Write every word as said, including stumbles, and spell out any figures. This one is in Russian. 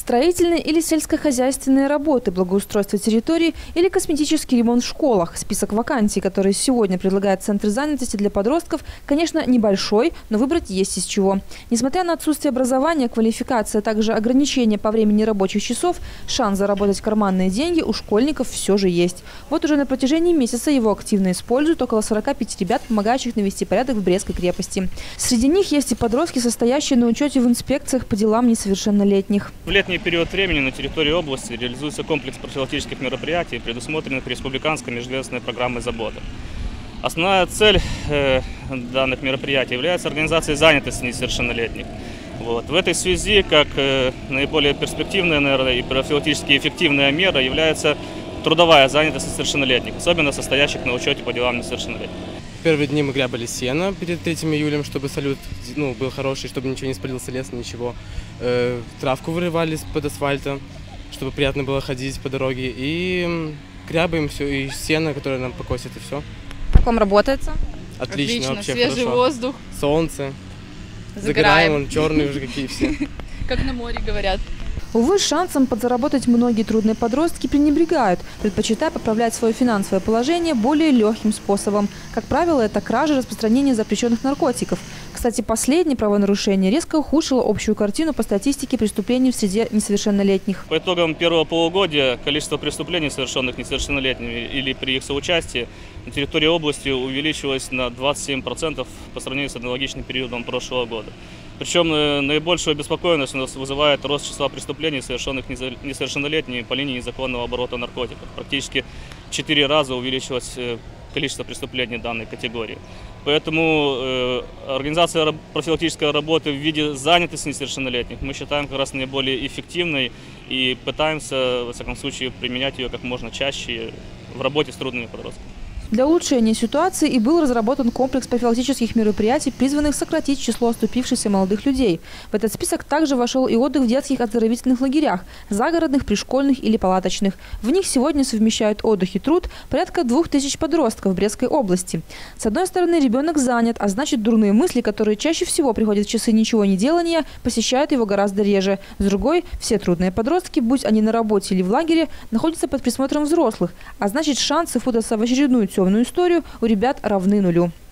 Строительные или сельскохозяйственные работы, благоустройство территорий или косметический ремонт в школах. Список вакансий, которые сегодня предлагает Центр занятости для подростков, конечно, небольшой, но выбрать есть из чего. Несмотря на отсутствие образования, квалификации, а также ограничения по времени рабочих часов, шанс заработать карманные деньги у школьников все же есть. Вот уже на протяжении месяца его активно используют около сорока пяти ребят, помогающих навести порядок в Брестской крепости. Среди них есть и подростки, состоящие на учете в инспекциях по делам несовершеннолетних. В летний период времени на территории области реализуется комплекс профилактических мероприятий, предусмотренных республиканской межведомственной программой «Забота». Основная цель э, данных мероприятий является организацией занятости несовершеннолетних. Вот. В этой связи, как э, наиболее перспективная, наверное, и профилактически эффективная мера является трудовая занятость несовершеннолетних, особенно состоящих на учете по делам несовершеннолетних. Первые дни мы грабили сено перед третьим июлем, чтобы салют ну, был хороший, чтобы ничего не спалился лес, ничего. Э, травку вырывали из-под асфальта, чтобы приятно было ходить по дороге. И грябаем все, и сено, которое нам покосит, и все. Как вам работается? Отлично, Отлично, вообще свежий хорошо. воздух. Солнце. Загораем. Вон черные уже какие все. Как на море говорят. Увы, шансом подзаработать многие трудные подростки пренебрегают, предпочитая поправлять свое финансовое положение более легким способом. Как правило, это кража, распространение запрещенных наркотиков. Кстати, последнее правонарушение резко ухудшило общую картину по статистике преступлений в среде несовершеннолетних. По итогам первого полугодия количество преступлений, совершенных несовершеннолетними или при их соучастии, на территории области увеличилось на двадцать семь процентов по сравнению с аналогичным периодом прошлого года. Причем наибольшую обеспокоенность у нас вызывает рост числа преступлений, совершенных несовершеннолетними по линии незаконного оборота наркотиков. Практически в четыре раза увеличилось количество преступлений данной категории. Поэтому э, организация профилактической работы в виде занятости несовершеннолетних мы считаем как раз наиболее эффективной и пытаемся, во всяком случае, применять ее как можно чаще в работе с трудными подростками. Для улучшения ситуации и был разработан комплекс профилактических мероприятий, призванных сократить число оступившихся молодых людей. В этот список также вошел и отдых в детских оздоровительных лагерях, загородных, пришкольных или палаточных. В них сегодня совмещают отдых и труд порядка двух тысяч подростков в Брестской области. С одной стороны, ребенок занят, а значит, дурные мысли, которые чаще всего приходят в часы ничего не делания, посещают его гораздо реже. С другой, все трудные подростки, будь они на работе или в лагере, находятся под присмотром взрослых, а значит, шансы впутаться в очередную темную историю у ребят равны нулю.